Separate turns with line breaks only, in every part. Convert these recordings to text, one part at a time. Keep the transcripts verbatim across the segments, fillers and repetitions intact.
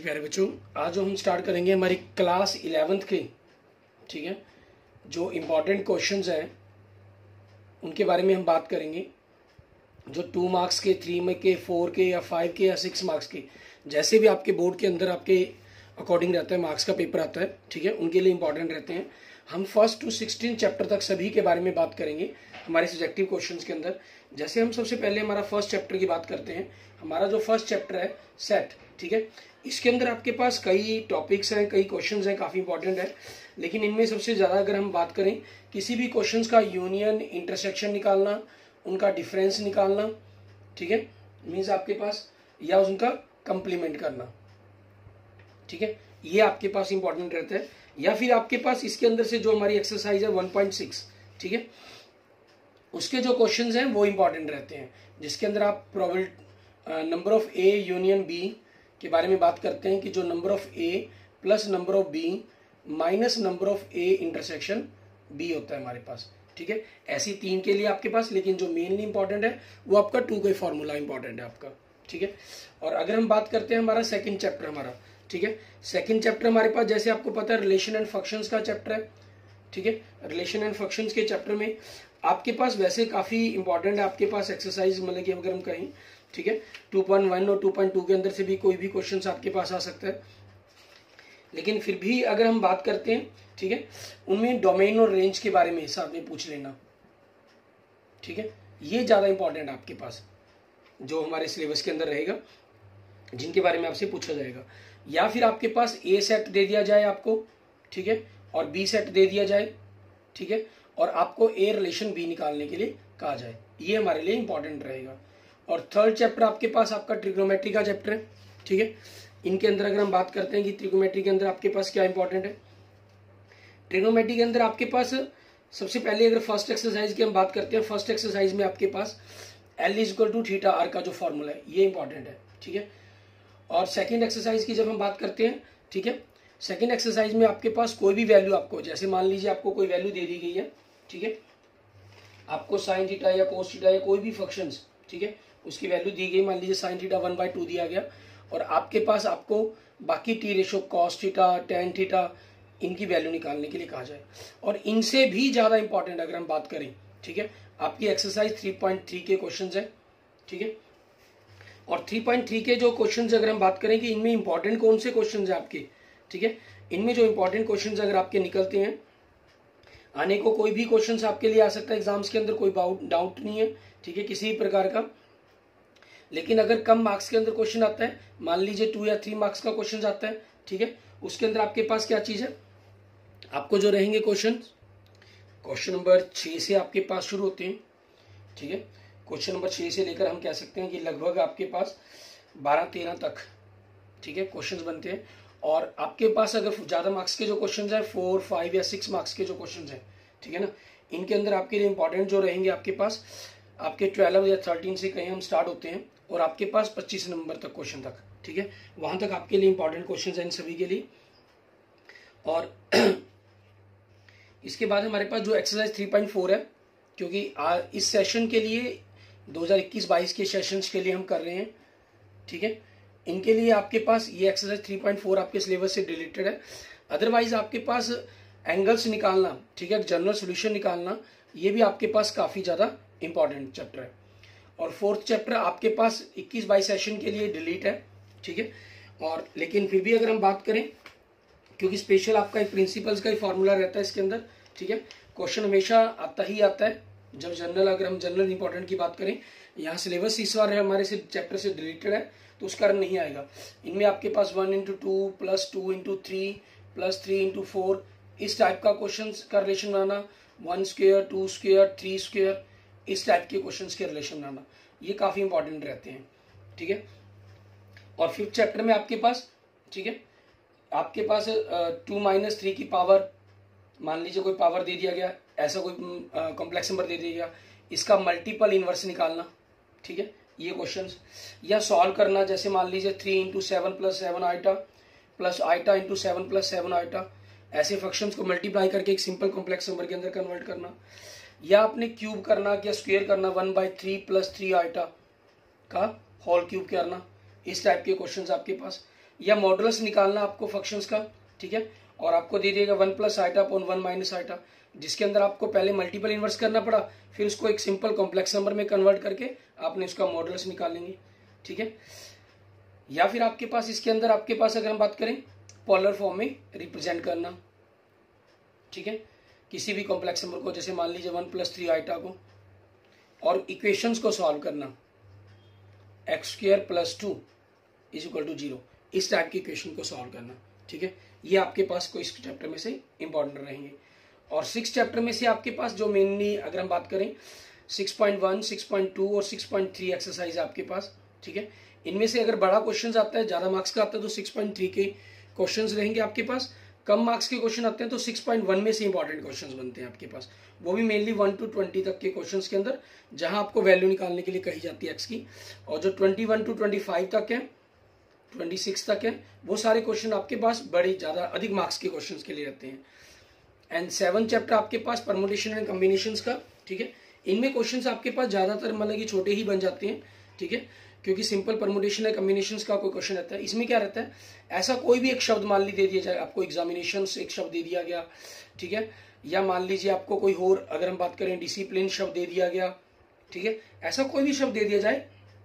प्यारे बच्चों, आज जो हम स्टार्ट करेंगे हमारी क्लास इलेवेंथ के, ठीक है, जो इम्पोर्टेंट क्वेश्चंस हैं उनके बारे में हम बात करेंगे। जो टू मार्क्स के, थ्री में के, फोर के या फाइव के या सिक्स मार्क्स के, जैसे भी आपके बोर्ड के अंदर आपके अकॉर्डिंग रहता है, मार्क्स का पेपर आता है, ठीक है, उनके लिए इंपॉर्टेंट रहते हैं। हम फर्स्ट टू सिक्सटीन चैप्टर तक सभी के बारे में बात करेंगे हमारे सब्जेक्टिव क्वेश्चंस के अंदर। जैसे हम सबसे पहले हमारा फर्स्ट चैप्टर की बात करते हैं। हमारा जो फर्स्ट चैप्टर है सेट, ठीक है, इसके अंदर आपके पास कई टॉपिक्स हैं, कई क्वेश्चंस हैं, काफ़ी इंपॉर्टेंट है। लेकिन इनमें सबसे ज़्यादा अगर हम बात करें किसी भी क्वेश्चंस का यूनियन, इंटरसेक्शन निकालना, उनका डिफरेंस निकालना, ठीक है, मीन्स आपके पास, या उनका कंप्लीमेंट करना, ठीक है, ये आपके पास इंपॉर्टेंट रहता है। या फिर आपके पास इसके अंदर से जो हमारी एक्सरसाइज है वन पॉइंट सिक्स, ठीक है, उसके जो क्वेश्चंस हैं वो इंपॉर्टेंट रहते हैं, जिसके अंदर आप probability number of A union B के बारे में बात करते हैं कि जो number of A plus number of B minus number of A intersection B होता है हमारे पास, ठीक है। ऐसी तीन के लिए आपके पास, लेकिन जो मेनली इंपॉर्टेंट है वो आपका टू का फॉर्मूला इंपॉर्टेंट है आपका, ठीक है। और अगर हम बात करते हैं हमारा सेकंड चैप्टर हमारा, ठीक है, सेकंड चैप्टर हमारे पास जैसे आपको पता है रिलेशन एंड फंक्शंस का चैप्टर है, ठीक है। रिलेशन एंड फंक्शंस के चैप्टर में आपके पास वैसे काफी इंपॉर्टेंट है आपके पास एक्सरसाइज, मतलब कि अगर हम कहें, ठीक है, टू पॉइंट वन और टू पॉइंट टू के अंदर से भी कोई भी क्वेश्चन आपके पास आ सकता है। लेकिन फिर भी अगर हम बात करते हैं, ठीक है, उनमें डोमेन और रेंज के बारे में साथ में पूछ लेना, ठीक है, ये ज्यादा इंपॉर्टेंट है आपके पास, जो हमारे सिलेबस के अंदर रहेगा, जिनके बारे में आपसे पूछा जाएगा। या फिर आपके पास ए सेट दे दिया जाए आपको, ठीक है, और बी सेट दे दिया जाए, ठीक है, और आपको ए रिलेशन बी निकालने के लिए कहा जाए, ये हमारे लिए इंपॉर्टेंट रहेगा। और थर्ड चैप्टर आपके पास आपका ट्रिग्नोमेट्री का चैप्टर है, ठीक है। इनके अंदर अगर हम बात करते हैं कि ट्रिग्नोमेट्री के अंदर आपके पास क्या इंपॉर्टेंट है, ट्रिग्नोमेट्री के अंदर आपके पास सबसे पहले अगर फर्स्ट एक्सरसाइज की हम बात करते हैं, फर्स्ट एक्सरसाइज में आपके पास L is equal to theta R का जो फॉर्मूला है ये इंपॉर्टेंट है, ठीक है। और सेकंड एक्सरसाइज की जब हम बात करते हैं, ठीक है, सेकंड एक्सरसाइज में आपके पास कोई भी वैल्यू आपको, जैसे मान लीजिए आपको कोई वैल्यू दे दी गई है, ठीक है, आपको साइन थीटा या कोस थीटा या कोई भी फंक्शंस, ठीक है, उसकी वैल्यू दी गई, मान लीजिए sine theta one by two दिया गया, और आपके पास आपको बाकी T ratio cos theta, tan theta, इनकी वैल्यू निकालने के लिए कहा जाए। और इनसे भी ज्यादा इंपॉर्टेंट अगर हम बात करें, ठीक है, आपकी एक्सरसाइज थ्री पॉइंट थ्री के क्वेश्चन है, ठीक है। और थ्री पॉइंट थ्री के जो क्वेश्चंस अगर हम बात करें कि इनमें इंपॉर्टेंट कौन से क्वेश्चंस हैं आपके, ठीक है, इनमें जो इंपॉर्टेंट क्वेश्चंस अगर आपके निकलते हैं, आने को कोई भी क्वेश्चंस आपके लिए आ सकता है एग्जाम्स के अंदर, कोई डाउट नहीं है, ठीक है, किसी भी प्रकार का। लेकिन अगर कम मार्क्स के अंदर क्वेश्चन आता है, मान लीजिए टू या थ्री मार्क्स का क्वेश्चन आता है, ठीक है, उसके अंदर आपके पास क्या चीज है, आपको जो रहेंगे क्वेश्चन, क्वेश्चन नंबर छह से आपके पास शुरू होते हैं, ठीक है, क्वेश्चन नंबर छह से लेकर हम कह सकते हैं कि लगभग आपके पास बारह तेरह तक, ठीक है, क्वेश्चंस बनते हैं। और आपके पास अगर ज्यादा मार्क्स के जो क्वेश्चंस हैं, फोर फाइव या सिक्स मार्क्स के जो क्वेश्चंस हैं, ठीक है ना, इनके अंदर आपके लिए इंपॉर्टेंट जो रहेंगे आपके पास आपके ट्वेल्व या थर्टीन से कहीं हम स्टार्ट होते हैं, और आपके पास पच्चीस नंबर तक क्वेश्चन तक, ठीक है, वहां तक आपके लिए इंपॉर्टेंट क्वेश्चन है इन सभी के लिए। और इसके बाद हमारे पास जो एक्सरसाइज थ्री पॉइंट फोर है, क्योंकि आ, इस सेशन के लिए दो हज़ार इक्कीस बाईस के सेशंस के लिए हम कर रहे हैं, ठीक है, इनके लिए आपके पास ये एक्सरसाइज थ्री पॉइंट फोर आपके सिलेबस से रिलेटेड है। अदरवाइज आपके पास एंगल्स निकालना, ठीक है, जनरल सॉल्यूशन निकालना, ये भी आपके पास काफी ज्यादा इंपॉर्टेंट चैप्टर है। और फोर्थ चैप्टर आपके पास इक्कीस बाईस सेशन के लिए डिलीट है, ठीक है। और लेकिन फिर भी अगर हम बात करें, क्योंकि स्पेशल आपका एक प्रिंसिपल्स का ही फॉर्मूला रहता है इसके अंदर, ठीक है, क्वेश्चन हमेशा आता ही आता है जब जनरल, अगर हम जनरल इंपॉर्टेंट की बात करें, यहाँ सिलेबस इस बार हमारे से चैप्टर से रिलेटेड है तो उस कारण नहीं आएगा। इनमें आपके पास one into two plus two into three plus three into four इस टाइप का क्वेश्चन का रिलेशन बनाना, one square, two square, three square, इस टाइप के क्वेश्चन के रिलेशन बनाना, ये काफी इंपॉर्टेंट रहते हैं, ठीक है। और फिफ्थ चैप्टर में आपके पास, ठीक है, आपके पास टू माइनस थ्री की पावर, मान लीजिए कोई पावर दे दिया गया, ऐसा कोई कॉम्प्लेक्स नंबर दे दिया गया, इसका मल्टीपल इनवर्स निकालना, ठीक है, ये क्वेश्चंस, या सॉल्व करना, जैसे मान लीजिए three into seven plus seven eta plus eta into seven plus seven eta, ऐसे फंक्शंस को मल्टीप्लाई करके एक सिंपल कॉम्प्लेक्स नंबर के अंदर कन्वर्ट करना, या आपने क्यूब करना या स्क्वायर करना, one by three plus three iota का होल क्यूब करना, इस टाइप के क्वेश्चंस आपके पास, या मॉडुलस निकालना आपको फंक्शंस का, ठीक है। और आपको दे देगा one plus iota upon one minus iota, जिसके अंदर आपको पहले मल्टीपल इन्वर्स करना पड़ा, फिर उसको एक सिंपल कॉम्प्लेक्स नंबर में कन्वर्ट करके आपने उसका मॉडुलस निकालेंगे, ठीक है। या फिर आपके पास इसके अंदर आपके पास अगर हम बात करें पोलर फॉर्म में रिप्रेजेंट करना, ठीक है, किसी भी कॉम्प्लेक्स नंबर को, जैसे मान लीजिए वन प्लस थ्री आइटा को, और इक्वेशंस को सॉल्व करना, x square plus two is equal to zero, इस टाइप की इक्वेशन को सॉल्व करना, ठीक है। ये आपके पास कोई इस चैप्टर में से इंपॉर्टेंट रहेंगे। और सिक्स चैप्टर में से आपके पास जो मेनली अगर हम बात करें six point one, six point two और सिक्स पॉइंट थ्री एक्सरसाइज आपके पास, ठीक है। इनमें से अगर बड़ा क्वेश्चन आता है, ज्यादा मार्क्स का आता है, तो सिक्स पॉइंट थ्री के क्वेश्चन रहेंगे आपके पास। कम मार्क्स के क्वेश्चन आते हैं तो सिक्स पॉइंट वन में से इंपॉर्टेंट क्वेश्चन बनते हैं आपके पास, वो भी मेनली वन टू ट्वेंटी तक के क्वेश्चंस के अंदर, जहां आपको वैल्यू निकालने के लिए कही जाती है एक्स की। और जो twenty one to twenty five तक है, ट्वेंटी सिक्स तक है, वो सारे क्वेश्चन आपके पास बड़े ज्यादा अधिक मार्क्स के क्वेश्चन के लिए रहते हैं। एंड सेवन चैप्टर आपके पास परमुटेशन एंड कॉम्बिनेशन का, ठीक है। इनमें क्वेश्चन आपके पास ज्यादातर मतलब कि छोटे ही बन जाते हैं, ठीक है, क्योंकि सिंपल परमुटेशन एंड कॉम्बिनेशन का कोई क्वेश्चन रहता है। इसमें क्या रहता है, ऐसा कोई भी एक शब्द मान ली दे दिया जाए आपको, एग्जामिनेशन से एक शब्द दे दिया गया, ठीक है, या मान लीजिए आपको कोई और अगर हम बात करें डिसिप्लिन शब्द दे दिया गया, ठीक है, ऐसा कोई भी शब्द दे दिया जाए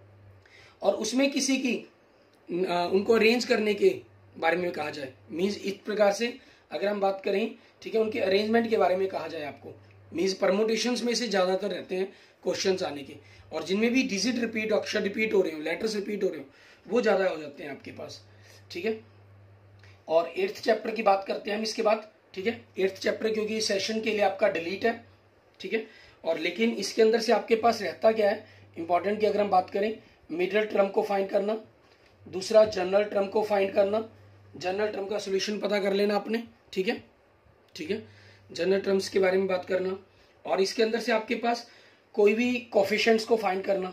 और उसमें किसी की आ, उनको अरेंज करने के बारे में कहा जाए, मीन्स इस प्रकार से अगर हम बात करें, ठीक है, उनके अरेंजमेंट के बारे में कहा जाए आपको, मीन्स परमुटेशंस में से ज्यादातर रहते हैं क्वेश्चंस आने के, और जिनमें भी डिजिट रिपीट, अक्षर रिपीट हो रहे हो, लेटर्स रिपीट हो रहे हो, वो ज्यादा हो जाते हैं आपके पास, ठीक है। और एट्थ चैप्टर की बात करते हैं हम इसके बाद, ठीक है। एट्थ चैप्टर क्योंकि सेशन के लिए आपका डिलीट है, ठीक है, और लेकिन इसके अंदर से आपके पास रहता क्या है इंपॉर्टेंट की अगर हम बात करें, मिडिल टर्म को फाइंड करना, दूसरा जनरल टर्म को फाइंड करना, जनरल टर्म का सोल्यूशन पता कर लेना आपने, ठीक है, ठीक है, जनरल टर्म्स के बारे में बात करना, और इसके अंदर से आपके पास कोई भी कोफिशिएंट्स को फाइंड करना,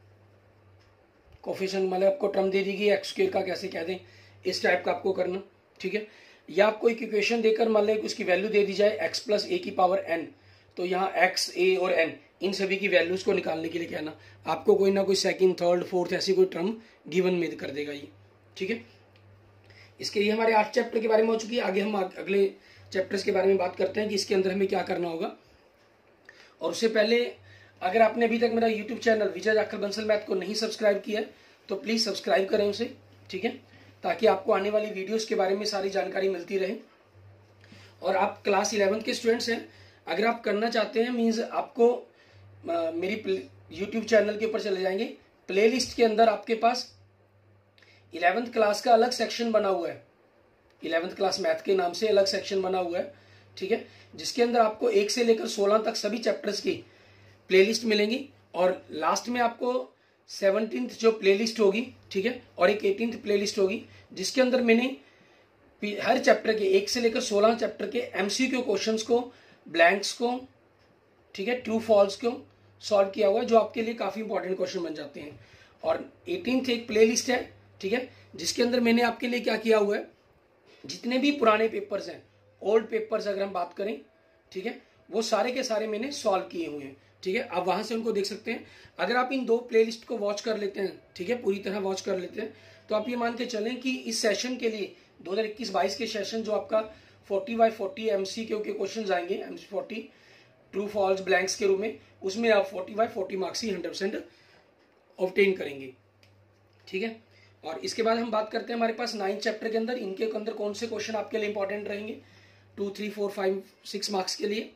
कोफिशिएंट मतलब आपको टर्म दे दी गई एक्स स्क्वायर का कैसे कह दें, इस टाइप का आपको करना, ठीक है। या आपको एक इक्वेशन देकर मान लें उसकी वैल्यू दे दी जाए एक्स प्लस ए की पावर एन, तो यहाँ एक्स, ए और एन इन सभी की वैल्यूज को निकालने के लिए कहना, आपको कोई ना कोई सेकंड, थर्ड, फोर्थ ऐसी कोई टर्म गिवन में कर देगा ये, ठीक है। इसके लिए हमारे आठ चैप्टर के बारे में हो चुकी है। आगे हम अगले चैप्टर्स के बारे में बात करते हैं कि इसके अंदर हमें क्या करना होगा। और उससे पहले अगर आपने अभी तक मेरा YouTube channel Vijay Jakhal Bansal math को नहीं सब्सक्राइब किया है तो प्लीज सब्सक्राइब करें उसे, ठीक है, ताकि आपको आने वाली वीडियोस के बारे में सारी जानकारी मिलती रहे। और आप क्लास इलेवेंथ के स्टूडेंट्स हैं, अगर आप करना चाहते हैं मीन्स आपको आ, मेरी यूट्यूब चैनल के ऊपर चले जाएंगे, प्लेलिस्ट के अंदर आपके पास इलेवेंथ क्लास का अलग सेक्शन बना हुआ है, इलेवेंथ क्लास मैथ के नाम से अलग सेक्शन बना हुआ है, ठीक है, जिसके अंदर आपको एक से लेकर सोलह तक सभी चैप्टर्स की प्लेलिस्ट मिलेंगी। और लास्ट में आपको सेवनटीन्थ जो प्लेलिस्ट होगी, ठीक है, और एक एटीन्थ प्लेलिस्ट होगी, जिसके अंदर मैंने हर चैप्टर के एक से लेकर सोलह चैप्टर के एमसीक्यू क्वेश्चंस को, ब्लैंक्स को, ठीक है, ट्रू फॉल्स को सॉल्व किया हुआ है, जो आपके लिए काफी इंपॉर्टेंट क्वेश्चन बन जाते हैं। और एटीन्थ एक प्लेलिस्ट है, ठीक है, जिसके अंदर मैंने आपके लिए क्या किया हुआ है, जितने भी पुराने पेपर्स हैं, ओल्ड पेपर्स अगर हम बात करें, ठीक है, वो सारे के सारे मैंने सॉल्व किए हुए हैं, ठीक है, आप वहां से उनको देख सकते हैं। अगर आप इन दो प्लेलिस्ट को वॉच कर लेते हैं, ठीक है, पूरी तरह वॉच कर लेते हैं, तो आप ये मान के चलें कि इस सेशन के लिए दो हज़ार इक्कीस बाईस के सेशन जो आपका चालीस बाय चालीस एमसीक्यू के क्वेश्चन आएंगे, MC forty true false blanks के रूप में, उसमें आप चालीस बाय चालीस मार्क्स ही हंड्रेड परसेंट ऑब्टेन करेंगे, ठीक है। और इसके बाद हम बात करते हैं हमारे पास नाइन्थ चैप्टर के अंदर, इनके अंदर कौन से क्वेश्चन आपके लिए इंपॉर्टेंट रहेंगे two three four five six marks के लिए।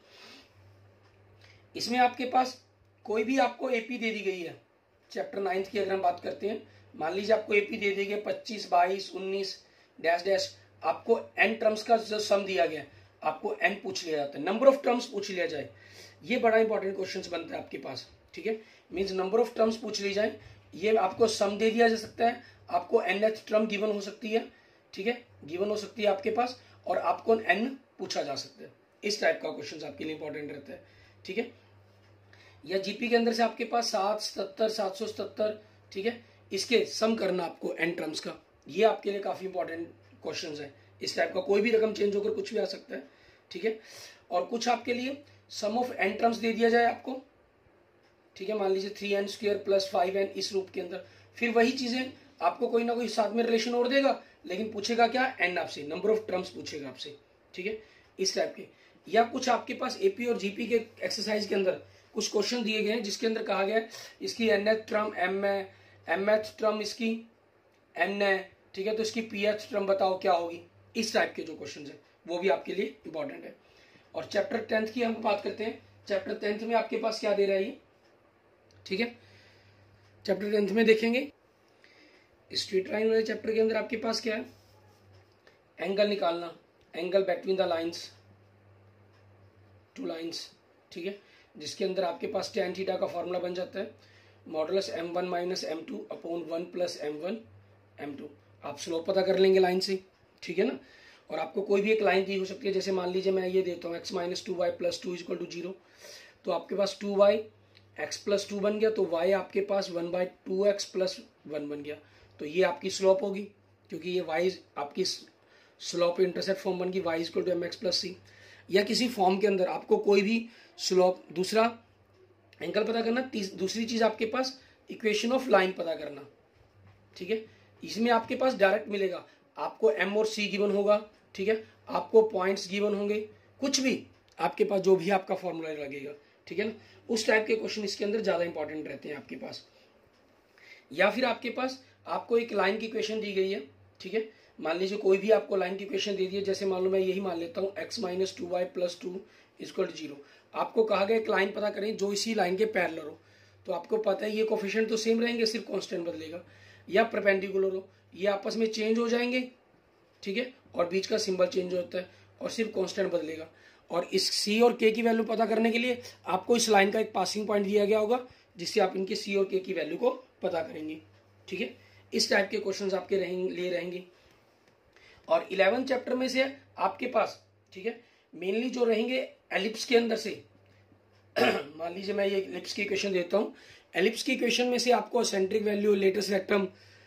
इसमें आपके पास कोई भी आपको एपी दे दी गई है, चैप्टर नाइन्थ की अगर हम बात करते हैं, मान लीजिए आपको एपी दे दी गई पच्चीस, बाईस, उन्नीस डैश डैश, आपको एन टर्म्स का जो सम दिया गया, आपको एन पूछ लिया जाता है, नंबर ऑफ टर्म्स पूछ लिया जाए, ये बड़ा इंपॉर्टेंट क्वेश्चन बनता है आपके पास, ठीक है, मीन्स नंबर ऑफ टर्म्स पूछ ली जाए, ये आपको सम दे दिया जा सकता है, आपको एनथ टर्म गिवन हो सकती है, ठीक है, गिवन हो सकती है आपके पास, और आपको एन पूछा जा सकता है, इस टाइप का क्वेश्चन आपके लिए इंपॉर्टेंट रहता है, ठीक है। या जीपी के अंदर से आपके पास सात सतहत्तर सात सौ सतहत्तर, ठीक है, इसके सम करना आपको एन टर्म्स का, ये आपके लिए काफी इंपॉर्टेंट क्वेश्चंस है, इस टाइप का कोई भी रकम चेंज होकर कुछ भी आ सकता है, ठीक है। और कुछ आपके लिए सम ऑफ एन टर्म्स दे दिया जाए आपको, ठीक है, मान लीजिए three n square plus five n, इस रूप के अंदर, फिर वही चीजें आपको कोई ना कोई साथ में रिलेशन और देगा, लेकिन पूछेगा क्या, एन आपसे, नंबर ऑफ टर्म्स पूछेगा आपसे, ठीक है, इस टाइप के। या कुछ आपके पास एपी और जीपी के एक्सरसाइज के अंदर कुछ क्वेश्चन दिए गए हैं जिसके अंदर कहा गया है इसकी एनएथ टर्म एम है, एमएथ टर्म इसकी एन है, ठीक है, तो इसकी पीएच टर्म बताओ क्या होगी। इस टाइप के जो क्वेश्चन है वो भी आपके लिए इंपॉर्टेंट है। और चैप्टर टेंथ की हम बात करते हैं। चैप्टर टेंथ में आपके पास क्या दे रहा है ये, ठीक है, चैप्टर टेंथ में देखेंगे स्ट्रेट लाइन वाले चैप्टर के अंदर आपके पास क्या है, एंगल निकालना, angle between the lines, two lines, ठीक है, जिसके अंदर आपके पास टेन थीटा का फॉर्मूला बन जाता है modulus m one minus m two upon one plus m one m two. आप स्लोप पता कर लेंगे लाइन से, ठीक है ना। और आपको कोई भी एक लाइन दी हो सकती है, जैसे मान लीजिए मैं ये देता हूँ x minus two y plus two is equal to zero, तो आपके पास two y x plus two बन गया, तो वाई आपके पास one by two x plus one बन गया, तो ये आपकी स्लोप होगी, क्योंकि ये वाई आपकी स्लोप इंटरसेप्ट फॉर्म बन गई y is equal to m x plus c. या किसी फॉर्म के अंदर आपको कोई भी स्लोप, दूसरा एंगल पता करना, दूसरी चीज आपके पास इक्वेशन ऑफ लाइन पता करना, ठीक है। इसमें आपके पास डायरेक्ट मिलेगा, आपको एम और सी गिवन होगा, ठीक है, आपको पॉइंट्स गिवन होंगे, कुछ भी आपके पास जो भी आपका फॉर्मूला लगेगा, ठीक है ना, उस टाइप के क्वेश्चन इसके अंदर ज्यादा इंपॉर्टेंट रहते हैं आपके पास। या फिर आपके पास आपको एक लाइन की इक्वेशन दी गई है, ठीक है, मान लीजिए कोई भी आपको लाइन की इक्वेशन दे दी है, जैसे मान लो मैं यही मान लेता हूँ x minus two y plus two equal to zero. आपको कहा गया एक लाइन पता करें जो इसी लाइन के पैरेलल हो, तो आपको पता है ये कोफिशिएंट तो सेम रहेंगे, सिर्फ कांस्टेंट बदलेगा, या परपेंडिकुलर हो, ये आपस में चेंज हो जाएंगे, ठीक है, और बीच का सिंबल चेंज होता है और सिर्फ कांस्टेंट बदलेगा। और इस सी और के की वैल्यू पता करने के लिए आपको इस लाइन का एक पासिंग पॉइंट दिया गया होगा, जिससे आप इनके सी और के की वैल्यू को पता करेंगे, ठीक है। इस टाइप के क्वेश्चन आपके रहेंगे लिए रहेंगे। और इलेवेंथ चैप्टर में से आपके पास, ठीक है, मेनली जो रहेंगे एलिप्स के अंदर से मान लीजिए मैं ये एलिप्स की इक्वेशन देता हूं, एलिप्स की इक्वेशन में से आपको सेंट्रिक वैल्यू, लेटेस्ट रेक्टम,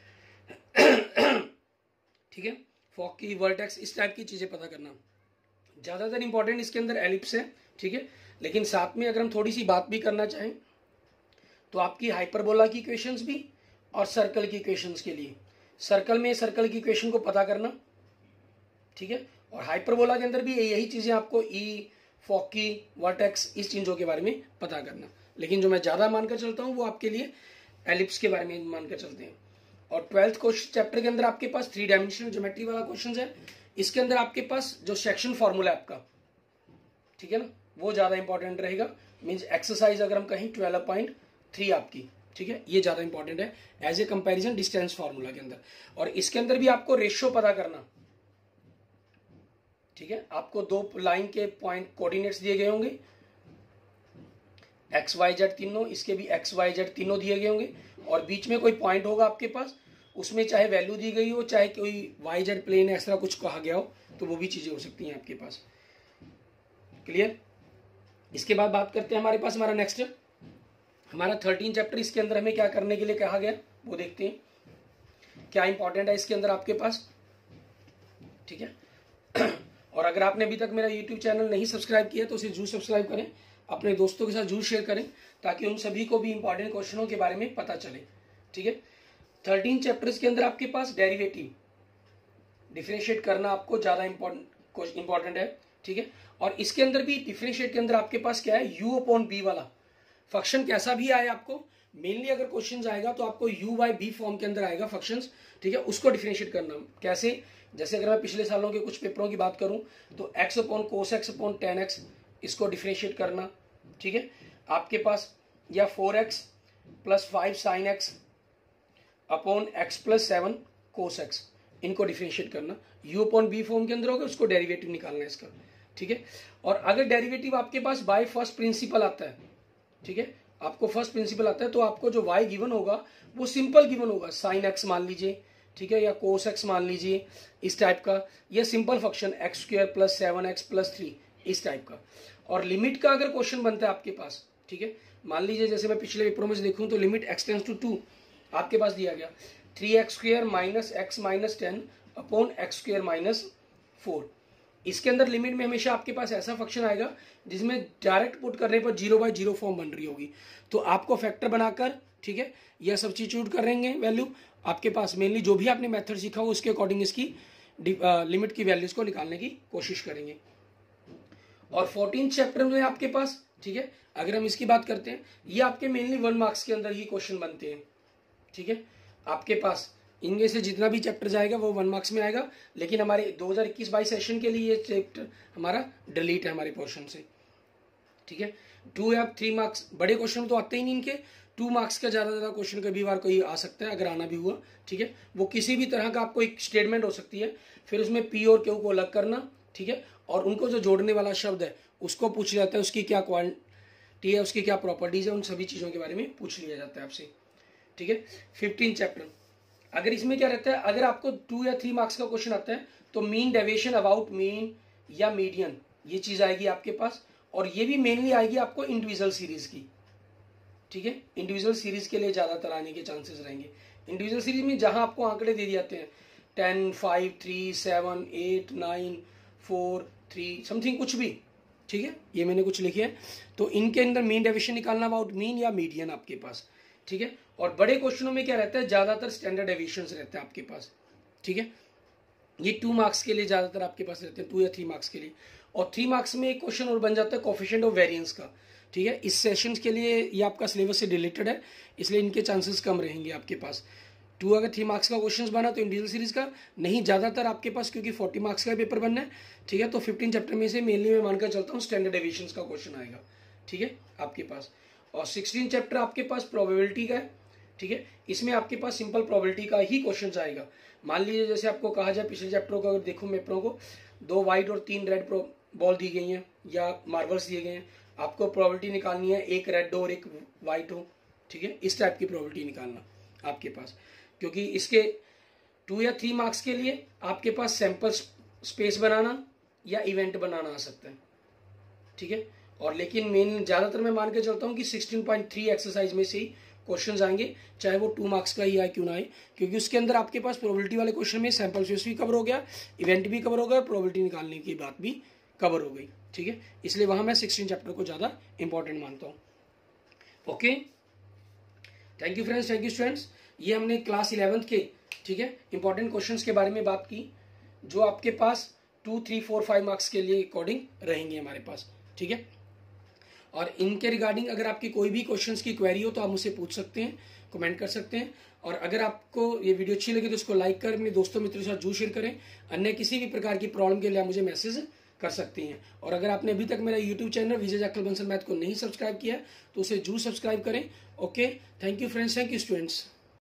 ठीक है, फॉकी, वर्टेक्स, इस टाइप की चीजें पता करना। ज्यादातर इंपॉर्टेंट इसके अंदर एलिप्स है, ठीक है, लेकिन साथ में अगर हम थोड़ी सी बात भी करना चाहें तो आपकी हाइपरबोला की इक्वेशंस भी और सर्कल की इक्वेशंस के लिए, सर्कल में सर्कल की इक्वेशन को पता करना, ठीक है, और हाइपरबोला के अंदर भी यही चीजें आपको ई, फॉकी, वर्टेक्स, इस चीजों के बारे में पता करना। लेकिन जो मैं ज्यादा मानकर चलता हूं वो आपके लिए एलिप्स के बारे में मानकर चलते हैं। और ट्वेल्थ क्वेश्चन चैप्टर के अंदर आपके पास थ्री डायमेंशनल ज्योमेट्री वाला क्वेश्चन है, इसके अंदर आपके पास जो सेक्शन फॉर्मूला है आपका, ठीक है ना, वो ज्यादा इंपॉर्टेंट रहेगा। मीन्स एक्सरसाइज अगर हम कहीं ट्वेल्व पॉइंट थ्री आपकी, ठीक है, ये ज्यादा इंपॉर्टेंट है as a comparison distance formula के अंदर। और इसके अंदर भी आपको रेशियो पता करना, ठीक है, आपको दो लाइन के पॉइंट कोऑर्डिनेट्स दिए गए होंगे, एक्स वाई जेड तीनों, इसके भी एक्स वाई जेड तीनों दिए गए होंगे, और बीच में कोई पॉइंट होगा आपके पास, उसमें चाहे वैल्यू दी गई हो, चाहे कोई वाई जेड प्लेन ऐसा कुछ कहा गया हो, तो वो भी चीजें हो सकती हैं आपके पास। क्लियर। इसके बाद बात करते हैं हमारे पास हमारा नेक्स्ट हमारा थर्टीन चैप्टर, इसके अंदर हमें क्या करने के लिए कहा गया वो देखते हैं, क्या इंपॉर्टेंट है इसके अंदर आपके पास, ठीक है। और अगर आपने अभी तक मेरा यूट्यूब चैनल नहीं सब्सक्राइब किया तो उसे जरूर सब्सक्राइब करें, अपने दोस्तों के साथ जरूर शेयर करें, ताकि उन सभी को भी इंपॉर्टेंट क्वेश्चनों के बारे में पता चले, ठीक है। थर्टीन चैप्टर्स के अंदर आपके पास डेरिवेटिव, डिफरेंशिएट करना आपको ज्यादा इंपॉर्टेंट इंपॉर्टेंट है, ठीक है। और इसके अंदर भी डिफरेंशिएट के अंदर आपके पास क्या है, यू अपॉन बी वाला फंक्शन, कैसा भी आए आपको, मेनली अगर क्वेश्चन आएगा तो आपको यू बाई बी फॉर्म के अंदर आएगा फंक्शंस, ठीक है, उसको डिफरेंशिएट करना कैसे। जैसे अगर मैं पिछले सालों के कुछ पेपरों की बात करूं तो x upon cos x upon tan x, इसको डिफरेंशिएट करना, ठीक है, आपके पास, या four x plus five sine x upon x plus seven cos x, इनको डिफरेंशिएट करना, यू अपॉन बी फॉर्म के अंदर होगा, उसको डेरिवेटिव निकालना है इसका, ठीक है। और अगर डेरिवेटिव आपके पास बाय फर्स्ट प्रिंसिपल आता है, ठीक है, आपको फर्स्ट प्रिंसिपल आता है, तो आपको जो y गिवन होगा वो सिंपल गिवन होगा, साइन एक्स मान लीजिए, ठीक है, या कोस एक्स मान लीजिए, इस टाइप का, या simple function x square plus seven x plus three, इस टाइप का। और लिमिट का अगर क्वेश्चन बनता है आपके पास, ठीक है, मान लीजिए जैसे मैं पिछले पेपरों में से देखूं तो limit x tends to two आपके पास दिया गया, three x square minus x minus ten upon x square minus four. इसके अंदर लिमिट में हमेशा आपके पास ऐसा फंक्शन आएगा जिसमें डायरेक्ट पुट करने पर जीरो बाय जीरो फॉर्म बन रही होगी, तो आपको फैक्टर बनाकर, ठीक है। यह सब्स्टिट्यूट करेंगे वैल्यू, आपके पास मेनली जो भी आपने मेथड सीखा हो उसके अकॉर्डिंग इसकी लिमिट की वैल्यूज को निकालने की कोशिश करेंगे। और फोर्टीन चैप्टर में आपके पास, ठीक है, अगर हम इसकी बात करते हैं, ये आपके मेनली वन मार्क्स के अंदर ही क्वेश्चन बनते हैं, ठीक है। आपके पास इनमें से जितना भी चैप्टर जाएगा वो वन मार्क्स में आएगा, लेकिन हमारे दो हज़ार इक्कीस बाईस सेशन के लिए ये चैप्टर हमारा डिलीट है हमारे पोर्शन से, ठीक है। टू या थ्री मार्क्स बड़े क्वेश्चन तो आते ही नहीं इनके, टू मार्क्स का ज्यादा ज्यादा क्वेश्चन कभी बार कोई आ सकता है, अगर आना भी हुआ, ठीक है। वो किसी भी तरह का आपको एक स्टेटमेंट हो सकती है, फिर उसमें पी और क्यू को अलग करना, ठीक है, और उनको जो जोड़ने वाला शब्द है उसको पूछ जाता है, उसकी क्या क्वांटिटी है, उसकी क्या प्रॉपर्टीज है, उन सभी चीजों के बारे में पूछ लिया जाता है आपसे, ठीक है। फिफ्टीन चैप्टर, अगर इसमें क्या रहता है, अगर आपको टू या थ्री मार्क्स का क्वेश्चन आता है तो मीन डेविएशन अबाउट मीन या मीडियन, ये चीज आएगी आपके पास, और ये भी मेनली आएगी आपको इंडिविजुअल सीरीज की, ठीक है। इंडिविजुअल सीरीज के लिए ज्यादातर आने के चांसेस रहेंगे। इंडिविजुअल सीरीज में जहां आपको आंकड़े दे दिए जाते हैं ten, five, three, seven, eight, nine, four, three, something कुछ भी, ठीक है, ये मैंने कुछ लिखे हैं, तो इनके अंदर मीन डेविएशन निकालना अबाउट मीन या मीडियन आपके पास, ठीक है। और बड़े क्वेश्चनों में क्या रहता है, ज्यादातर स्टैंडर्ड डेविएशंस रहते हैं आपके पास, ठीक है। ये टू मार्क्स के लिए ज्यादातर आपके पास रहते हैं, टू या थ्री मार्क्स के लिए। और थ्री मार्क्स में एक क्वेश्चन और बन जाता है कोफिशिएंट ऑफ वेरिएंस का, ठीक है। इस सेशन के लिए ये आपका सिलेबस से डिलीटेड है, इसलिए इनके चांसेस कम रहेंगे आपके पास। टू अगर थ्री मार्क्स का क्वेश्चन बना तो इंडिविजुअल सीरीज का नहीं, ज्यादातर आपके पास क्योंकि फोर्टी मार्क्स का पेपर बनना है, ठीक है, तो फिफ्टीन चैप्टर में से मेनली मैं मानकर चलता हूँ स्टैंडर्ड डेविएशंस का क्वेश्चन आएगा, ठीक है, आपके पास। और सिक्सटीन चैप्टर आपके पास प्रोबेबिलिटी का है, ठीक है, इसमें आपके पास सिंपल प्रोबेबिलिटी का ही क्वेश्चन आएगा। मान लीजिए जैसे आपको कहा जाए पिछले चैप्टरों का, अगर देखो पेपरों को, दो व्हाइट और तीन रेड बॉल दी गई हैं या मार्बल्स दिए गए हैं, आपको प्रोबेबिलिटी निकालनी है एक रेड हो और एक व्हाइट हो, ठीक है, इस टाइप की प्रोबेबिलिटी निकालना आपके पास, क्योंकि इसके टू या थ्री मार्क्स के लिए आपके पास सैंपल स्पेस बनाना या इवेंट बनाना आ सकता है, ठीक है। और लेकिन मेन ज्यादातर मैं मान के चलता हूँ कि सिक्सटीन पॉइंट थ्री एक्सरसाइज में से ही क्वेश्चंस आएंगे, चाहे वो टू मार्क्स का ही आए क्यों ना आए, क्योंकि उसके अंदर आपके पास प्रोबेबिलिटी वाले क्वेश्चन में सैंपल स्पेस भी कवर हो गया, इवेंट भी कवर हो गया, प्रोबेबिलिटी निकालने की बात भी कवर हो गई, ठीक है। इसलिए वहां मैं सिक्सटीन चैप्टर को ज्यादा इंपॉर्टेंट मानता हूँ। Okay, thank you friends, thank you students. ये हमने क्लास इलेवेंथ के, ठीक है, इंपॉर्टेंट क्वेश्चंस के बारे में बात की, जो आपके पास two three four five marks के लिए अकॉर्डिंग रहेंगे हमारे पास, ठीक है। और इनके रिगार्डिंग अगर आपकी कोई भी क्वेश्चंस की क्वेरी हो तो आप मुझसे पूछ सकते हैं, कमेंट कर सकते हैं। और अगर आपको ये वीडियो अच्छी लगी तो इसको लाइक कर अपने दोस्तों मित्रों के साथ जरूर शेयर करें। अन्य किसी भी प्रकार की प्रॉब्लम के लिए आप मुझे मैसेज कर सकती हैं। और अगर आपने अभी तक मेरा YouTube channel Vijay Jakhal Bansal math को नहीं सब्सक्राइब किया तो उसे जरूर सब्सक्राइब करें। Okay, thank you friends, thank you students.